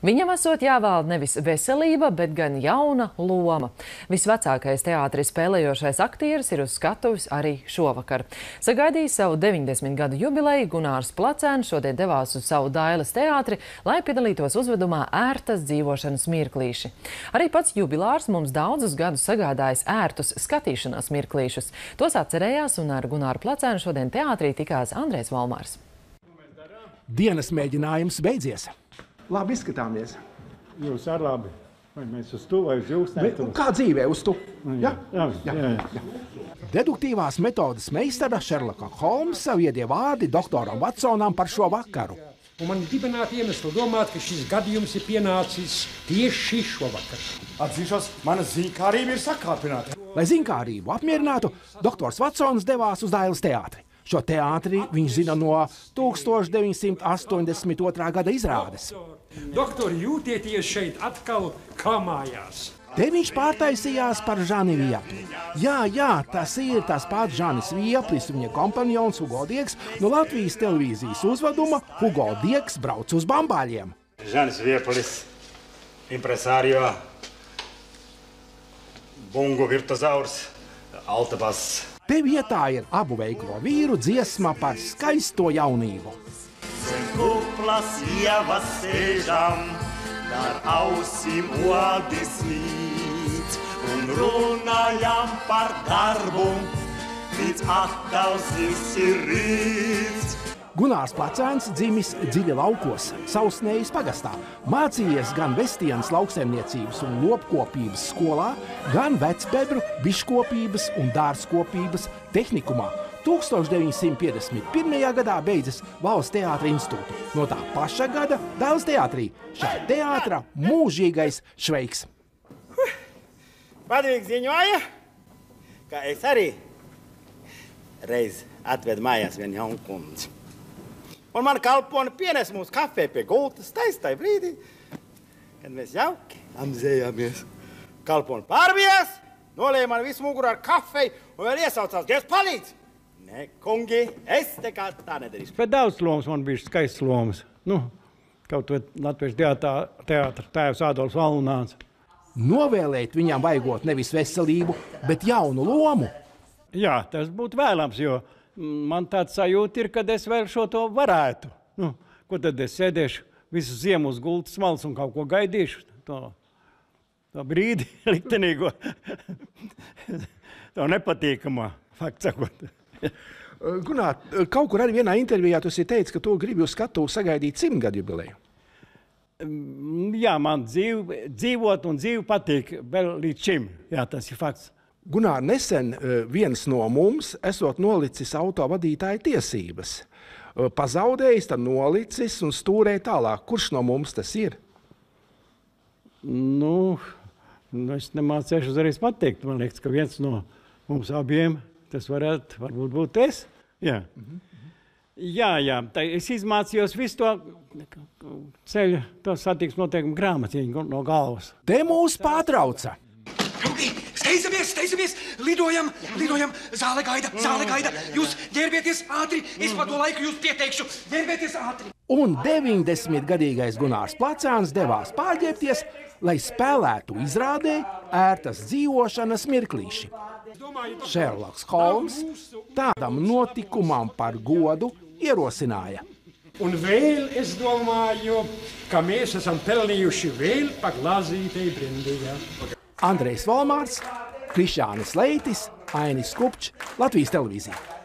Viņam esot jāvēl nevis veselība, bet gan jauna loma. Visvecākais teātri spēlējošais aktieris ir uz skatuves arī šovakar. Sagaidījis savu 90 gadu jubileju, Gunārs Placēns šodien devās uz savu Dailes teātri, lai piedalītos uzvedumā ērtas dzīvošanas mirklīši. Arī pats jubilārs mums daudzus gadus sagādājis ērtus skatīšanās mirklīšus. Tos atcerējās un ar Gunāru Placēnu šodien teātrī tikās Andrejs Volmārs. Dienas mēģinājums beidzies. Labi izskatāmies. Jūs ar labi. Vai mēs uz tu vai uz jūs? Kā dzīvē uz tu? Jā. Deduktīvās metodas meistara Šerloka Holmsa viedie vārdi doktoram Vatsonam par šo vakaru. Un man ir dibināti iemesli domāt, ka šis gadījums ir pienācis tieši šovakar. Atzīšos, mana zīkārība ir sakārpināta. Lai zīkārību apmierinātu, doktors Vatsons devās uz Dailes teātri. Šo teātri viņš zina no 1982. gada izrādes. Doktori, jūtieties šeit atkal kā mājās. Te viņš pārtaisījās par Žani Viepli. Jā, tas ir tas pats Žanis Vieplis, viņa kompanjons Hugo Dieks no Latvijas televīzijas uzveduma Hugo Dieks brauc uz bambāļiem. Žanis Vieplis, impresārio, bungu virtuzaurs, altabass. Te vietā ir abu veiklo vīru dziesma par skaisto jaunību. Zem kuplas ievas sēžam, dar ausim odis līdz un runājam par darbu, līdz attausis ir rīts. Gunārs Placēns dzimis dziļi laukos, Sausnējas pagastā. Mācījies gan Vestienas lauksaimniecības un lopkopības skolā, gan Vecbebru biškopības un dārzkopības tehnikumā. 1951. gadā beidzis Valsts teātra institūtu. No tā paša gada Dailes teātrī šā teātra mūžīgais šveiks. Padvīgs ziņoja, ka es arī reiz atvedu mājās vienu jaunu kundzi. Un man kalponi pienes mums kafē pie gultas taistai brīdī, kad mēs jauki amzējāmies. Kalponi pārbies, nolēja man visu muguru ar kafeju un vēl iesaucās, Dievs palīdz! Nē, kungi, es te kā tā nedarīšu. Bet daudz lomas man bija skaists lomas. Kaut to Latvijas teātra tēvs Ādolfs Valnāns. Novēlēt viņam vajagot nevis veselību, bet jaunu lomu. Jā, tas būtu vēlams, jo man tāds sajūta ir, kad es vēl šo to varētu. Ko tad es sēdēšu visu ziemu uz gultas malas un kaut ko gaidīšu? To brīdi liktenīgo. To nepatīkamā, fakts sakot. Gunār, kaut kur arī vienā intervijā tu esi teicis, ka tu gribi uz skatuvu sagaidīt 100 gadu jubileju. Jā, man dzīvot un dzīve patīk vēl līdz šim. Jā, tas ir fakts. Gunār, nesen viens no mums esot nolicis autovadītāja tiesības. Pazaudējis, tad nolicis un stūrē tālāk. Kurš no mums tas ir? Es nemācēšu uzreiz pateikt. Man liekas, ka viens no mums abiem tas varbūt būt es. Jā. Jā. Es izmācījos visu to ceļu, to satiksmes noteikumu grāmatiņu no galvas. Te mūs pārtrauca. Steidzamies, lidojam, zāle gaida, jūs ģērbieties ātri, es pa to laiku jūs pieteikšu, ģērbieties ātri. Un 90-gadīgais Gunārs Placēns devās pārģērbties, lai spēlētu izrādē ērtas dzīvošanas mirklīši. Šerloks Holms tādam notikumam par godu ierosināja. Un vēl es domāju, ka mēs esam pelnījuši vēl pa glāzītei brindījā. Andrejs Volmārs, Krišjānis Leitis, Ainis Kupčs, Latvijas televīzija.